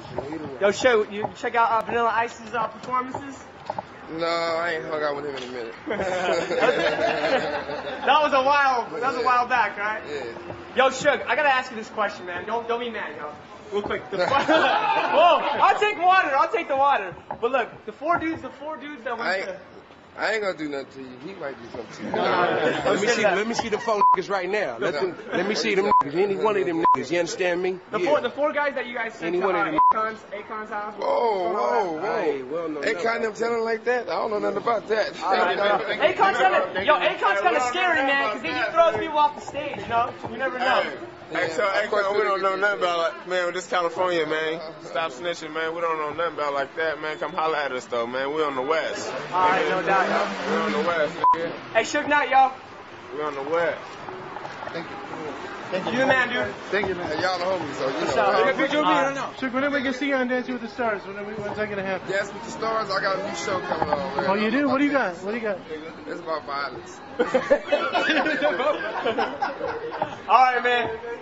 Yo, show you check out Vanilla Ice's performances. No, I ain't hung out with him in a minute. That was a while back, right? Yeah. Yo, Suge, I gotta ask you this question, man. Don't be mad, yo. Real quick. Whoa, I'll take the water. But look, the four dudes that went to... I ain't gonna do nothing to you. He might do something to you. Let me see the four niggas right now. Let me see them niggas. Any one of them niggas. You understand me? The four guys that you guys sent to Akon's house. Whoa. Akon them telling like that? I don't know nothing about that. Akon's kind of scary, man, because he throws people off the stage, you know? You never know. Hey, so Akon, we don't know nothing about, like, man, this California, man. Stop snitching, man. We don't know nothing about like that, man. Come holler at us, though, man. We on the West. All right, no doubt, y'all. We on the West, nigga. Hey, Suge Knight, y'all. We on the West. Thank you. You the man, dude. Thank you, man. Y'all the homies, so you know. Suge, when we can see you on Dancing with the Stars? When's that gonna happen? Dance with the Stars, I got a new show coming on, man. Oh, you do? What do you got? It's about violence. All right, man.